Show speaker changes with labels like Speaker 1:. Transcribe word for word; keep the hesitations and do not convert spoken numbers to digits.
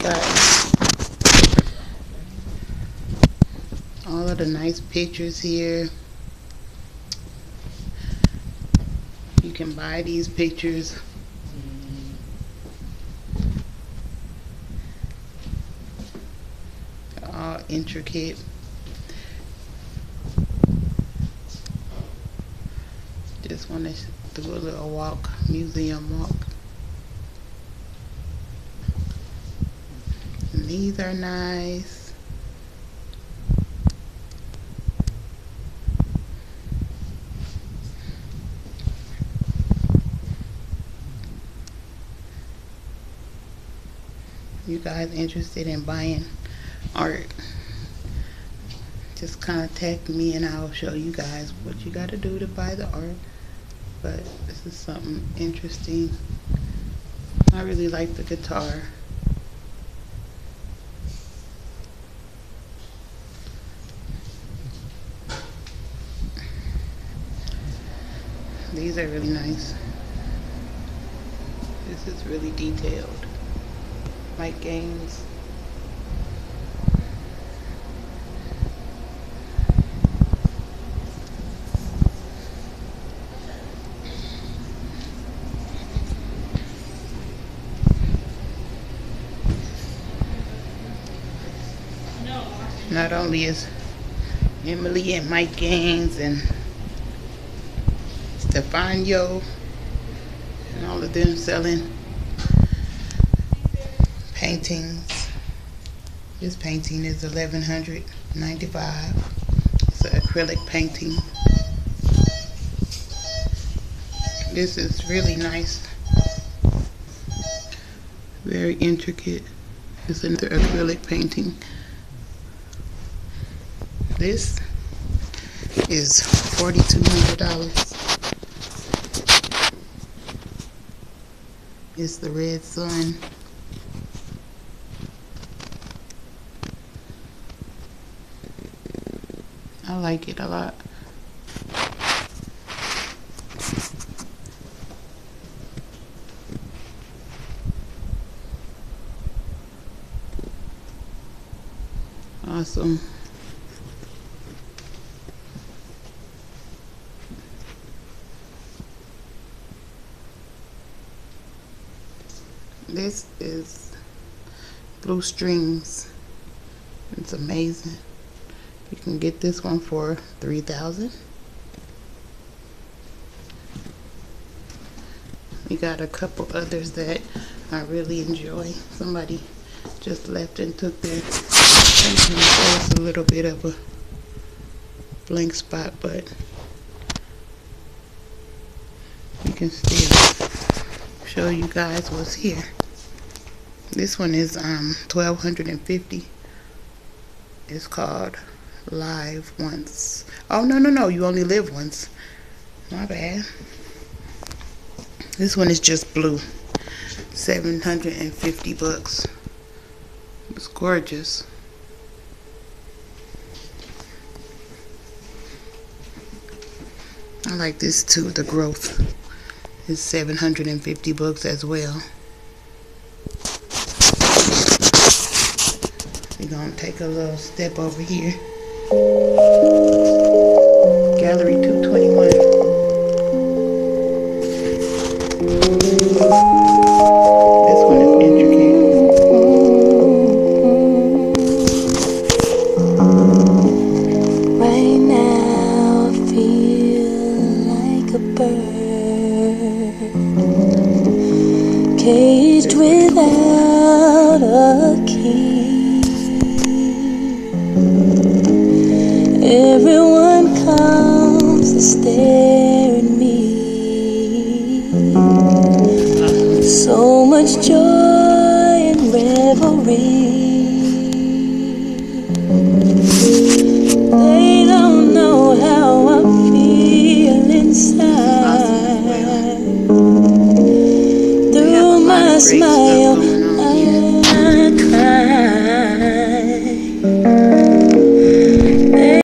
Speaker 1: got all of the nice pictures here. You can buy these pictures. They're all intricate. Just want to do a little walk, museum walk. And these are nice. You guys interested in buying art, just contact me and I'll show you guys what you got to do to buy the art. But this is something interesting. I really like the guitar. These are really nice. This is really detailed. Mike Gaines. Not only is Emily and Mike Gaines and Stefano and all of them selling paintings. This painting is eleven ninety-five. It's an acrylic painting. This is really nice. Very intricate. It's an acrylic painting. This is forty-two hundred dollars. It's the Red Sun. I like it a lot. Awesome. This is Blue Strings. It's amazing. You can get this one for three thousand dollars. We got a couple others that I really enjoy. Somebody just left and took their painting. There's a little bit of a blank spot, but you can still show you guys what's here. This one is um twelve fifty. It's called Live Once. Oh, no, no, no. You only live once. My bad. This one is just blue. seven hundred fifty bucks. It's gorgeous. I like this too. The Growth is seven hundred fifty bucks as well. We're gonna take a little step over here. Gallery two twenty-one. This one is intricate.
Speaker 2: Right now I feel like a bird caged without a key. Everyone